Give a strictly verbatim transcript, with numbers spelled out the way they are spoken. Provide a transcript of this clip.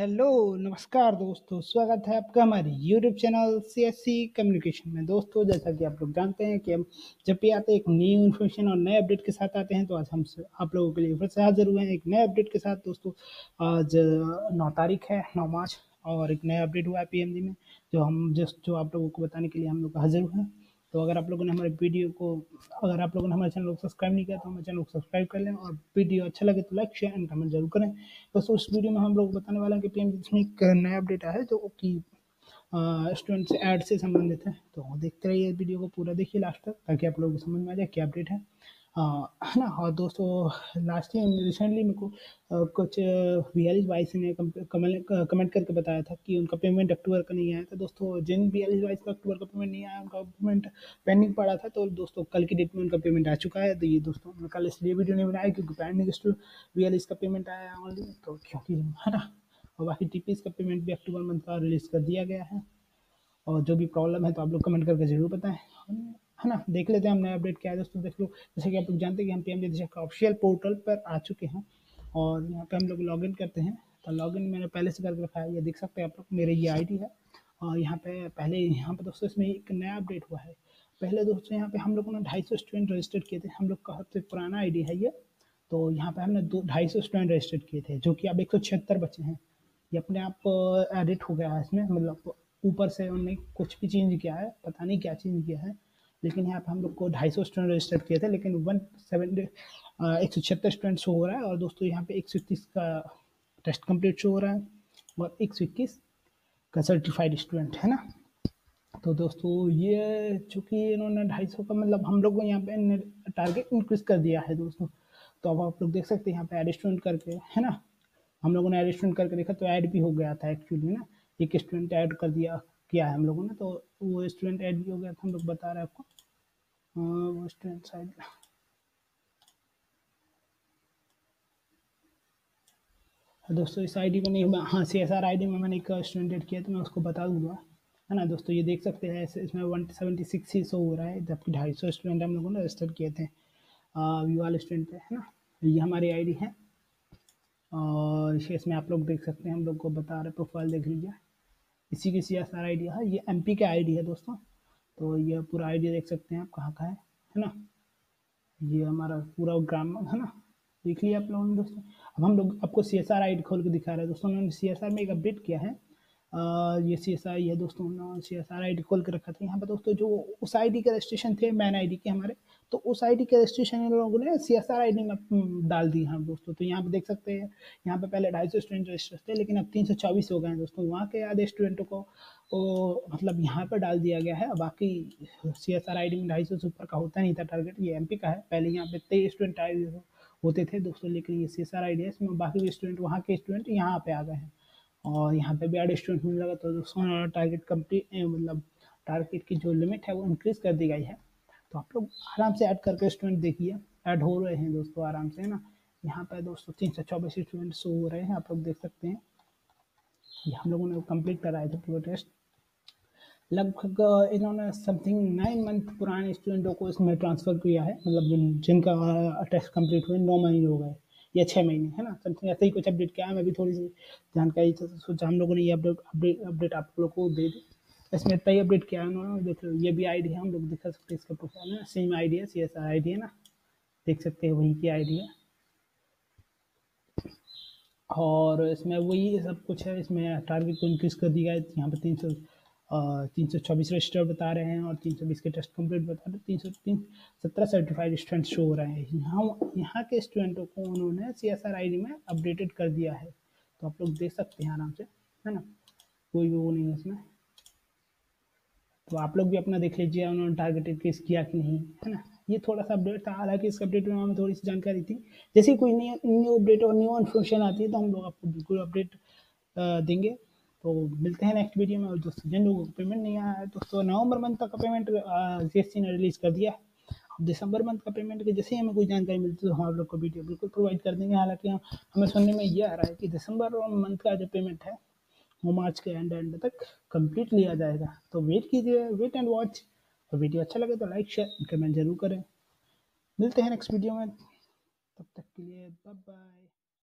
Hello नमस्कार दोस्तों, स्वागत है आपका हमारे यूट्यूब चैनल सीएससी कम्युनिकेशन में। दोस्तों, जैसा कि आप लोग जानते हैं कि हम जब भी आते हैं एक न्यू इन्फॉर्मेशन और नए अपडेट के साथ आते हैं, तो आज हम आप लोगों के लिए फिर से हाजिर हुए हैं एक नए अपडेट के साथ। दोस्तों, आज नौ तारीख है, नौ मार्च, और एक नया अपडेट हुआ है पीएमजी में, जो हम जस्ट जो आप लोगों को बताने के लिए हम लोग हाजिर हुए हैं। तो अगर आप लोगों ने हमारे वीडियो को अगर आप लोगों ने हमारे चैनल को सब्सक्राइब नहीं किया तो हमारे चैनल को सब्सक्राइब कर लें, और वीडियो अच्छा लगे तो लाइक शेयर एंड कमेंट जरूर करें। दोस्तों, इस वीडियो में हम लोग बताने वाले हैं कि पीएमजी में एक नया अपडेट आया है जो कि स्टूडेंट से ऐड से संबंधित है। तो देखते रहिए वीडियो को, पूरा देखिए लास्ट तक, ताकि आप लोगों को समझ में आ जाए क्या अपडेट है, है ना। और दोस्तों, लास्ट टाइम रिसेंटली मेरे को आ, कुछ बयालीस बाईस ने कमेंट करके बताया था कि उनका पेमेंट अक्टूबर का नहीं आया था। दोस्तों, जिन बयालीस बाईस का अक्टूबर का पेमेंट नहीं आया, उनका पेमेंट पेंडिंग पड़ा था। तो दोस्तों, कल की डेट में उनका पेमेंट आ चुका है। तो ये दोस्तों, मैं कल इसलिए वीडियो नहीं बनाया क्योंकि पेंडिंग बयालीस का पेमेंट आया है ऑनली, तो क्योंकि है ना। और बाकी टीपीएस का पेमेंट भी अक्टूबर मंथ का रिलीज कर दिया गया है। और जो भी प्रॉब्लम है तो आप लोग कमेंट करके जरूर बताएं, है ना। देख लेते हैं हम नया अपडेट क्या है। दोस्तों, देख लो, जैसे कि आप लोग जानते हैं कि हम पीएमजी दिशा का ऑफिशियल पोर्टल पर आ चुके हैं, और यहाँ पे हम लोग लॉगिन करते हैं। तो लॉगिन मैंने पहले से करके रखा है, ये देख सकते हैं आप लोग, मेरे ये आईडी है। और यहाँ पे पहले यहाँ पे दोस्तों इसमें एक नया अपडेट हुआ है। पहले दोस्तों यहाँ पे हम लोगों ने ढाई सौ स्टूडेंट रजिस्टर्ड किए थे, हम लोग का सबसे पुराना आईडी है ये। तो यहाँ पे हमने दो ढाई सौ स्टूडेंट रजिस्टर्ड किए थे, जो कि अब एक सौ छिहत्तर बचे हैं। ये अपने आप एडिट हो गया है इसमें, मतलब ऊपर से उन्होंने कुछ भी चेंज किया है, पता नहीं क्या चेंज किया है। लेकिन यहाँ पे हम लोग को ढाई सौ स्टूडेंट रजिस्टर किए थे, लेकिन वन सेवन एक सौ छिहत्तर स्टूडेंट शो हो रहा है। और दोस्तों, यहाँ पे एक सौ इक्कीस का टेस्ट कंप्लीट शो हो रहा है, और एक सौ इक्कीस का सर्टिफाइड स्टूडेंट है ना। तो दोस्तों, ये चूँकि इन्होंने ढाई सौ का, मतलब हम लोग को यहाँ पे टारगेट इंक्रीज कर दिया है दोस्तों। तो अब आप लोग देख सकते हैं यहाँ पे एड स्टूडेंट करके, है ना। हम लोगों ने एड स्टूडेंट करके देखा तो ऐड भी हो गया था एक्चुअली ना। एक स्टूडेंट ऐड कर दिया किया है हम लोगों ने, तो वो स्टूडेंट ऐड भी हो गया था, हम लोग बता रहे हैं आपको। हाँ, वो स्टूडेंट साइड दोस्तों, इस आईडी में नहीं, हाँ C S R I D में मैंने एक स्टूडेंट ऐड किया, तो मैं उसको बता दूंगा, है ना। दोस्तों, ये देख सकते हैं इसमें वन सेवेंटी सिक्स ही शो हो रहा है, जबकि ढाई सौ स्टूडेंट हम लोगों ने रजिस्टर किए थे व्यू वाले स्टूडेंट पे, है ना। ये हमारी आईडी है, और इसमें आप लोग देख सकते हैं, हम लोग को बता रहे, प्रोफाइल देख लीजिए, इसी की C S R I D है। ये एम पी का आई डी है दोस्तों। तो ये पूरा आई डी देख सकते हैं आप कहाँ का है है ना। ये हमारा पूरा ग्राम है ना, देख लिया आप लोगों ने दोस्तों। अब हम लोग आपको C S R I D खोल के दिखा रहे हैं दोस्तों। उन्होंने सी एस आर में एक अपडेट किया है। आ, ये सी एस आई है दोस्तों, C S R I D खोल के रखा था यहाँ पे दोस्तों। जो उस आई डी के रजिस्ट्रेशन थे मैन आई डी के हमारे, तो उस आई डी के रजिस्ट्रेशन इन लोगों ने C S R I D में डाल दी है दोस्तों। तो यहाँ पे देख सकते हैं, यहाँ पे पहले ढाई सौ स्टूडेंट रजिस्टर थे, लेकिन अब तीन सौ चौबीस हो गए हैं दोस्तों। वहाँ के आधे स्टूडेंटों को वो मतलब यहाँ पर डाल दिया गया है। बाकी C S R I D में ढाई सौ से ऊपर का होता नहीं था टारगेट, ये एम पी का है। पहले यहाँ पे तेईस स्टूडेंट आए होते थे दोस्तों, लेकिन ये C S R I D है, इसमें बाकी भी स्टूडेंट, वहाँ के स्टूडेंट यहाँ पे आ गए हैं, और यहाँ पे भी एड स्टूडेंट मिलने लगा। तो दोस्तों, टारगेट कंप्लीट, मतलब टारगेट की जो लिमिट है वो इंक्रीज कर दी गई है। तो आप लोग आराम से ऐड करके स्टूडेंट देखिए, ऐड हो रहे हैं दोस्तों आराम से, है ना। यहाँ पे दोस्तों तीन सौ चौबीस स्टूडेंट शो हो रहे हैं, आप लोग देख सकते हैं। ये हम लोगों ने कंप्लीट कराए थे पूरा टेस्ट। लगभग इन्होंने समथिंग नाइन मंथ पुराने स्टूडेंटों को इसमें ट्रांसफ़र किया है, मतलब जिन जिनका टेस्ट कंप्लीट हुए नौ महीने हो गए या छः महीने, है ना। समथिंग ऐसे ही कुछ अपडेट किया है। मैं भी थोड़ी सी जानकारी तो सोचा हम लोगों ने ये अपडेट अपडेट अपडेट आप लोग को दे दी। इसमें इतना ही अपडेट किया है उन्होंने। देख लो, ये भी आई डी है, हम लोग दिखा सकते हैं इसका प्रोफाइल है, सेम आई डी है, C S R I D है ना, देख सकते हैं वही की आई डी है। और इसमें वही सब कुछ है, इसमें टारगेट को इंक्रीज कर दिया है। यहाँ पर तीन सौ तीन सौ चौबीस रजिस्टर बता रहे हैं, और तीन सौ बीस के टेस्ट कंप्लीट बता रहे हैं। तीन सौ तीन सत्रह सर्टिफाइड स्टूडेंट शो हो रहे हैं। यहाँ यहाँ के स्टूडेंटों को उन्होंने C S R I D में अपडेटेड कर दिया है। तो आप लोग देख सकते हैं आराम से, है ना, कोई भी वो नहीं है इसमें। तो आप लोग भी अपना देख लीजिए उन्होंने टारगेट इंक्रीज किया कि नहीं, है ना। ये थोड़ा सा अपडेट था, हालांकि इस अपडेट में हमें थोड़ी सी जानकारी थी। जैसे कोई नई न्यू अपडेट और न्यू इन्फॉर्मेशन आती है तो हम लोग आपको बिल्कुल अपडेट देंगे। तो मिलते हैं नेक्स्ट वीडियो में। और दोस्तों, जिन लोगों को पेमेंट नहीं आया है दोस्तों, नवंबर मंथ तक का पेमेंट जीएसटी ने रिलीज कर दिया है। अब दिसंबर मंथ का पेमेंट की जैसे ही हमें कोई जानकारी मिलती है तो हम आप लोग को वीडियो बिल्कुल प्रोवाइड कर देंगे। हालांकि हम हमें सुनने में ये आ रहा है कि दिसंबर मंथ का जो पेमेंट है वो मार्च के एंड एंड तक कंप्लीट लिया जाएगा। तो वेट कीजिए, वेट एंड वॉच। और वीडियो अच्छा लगे तो लाइक शेयर कमेंट जरूर करें। मिलते हैं नेक्स्ट वीडियो में, तब तक के लिए बाय बाय।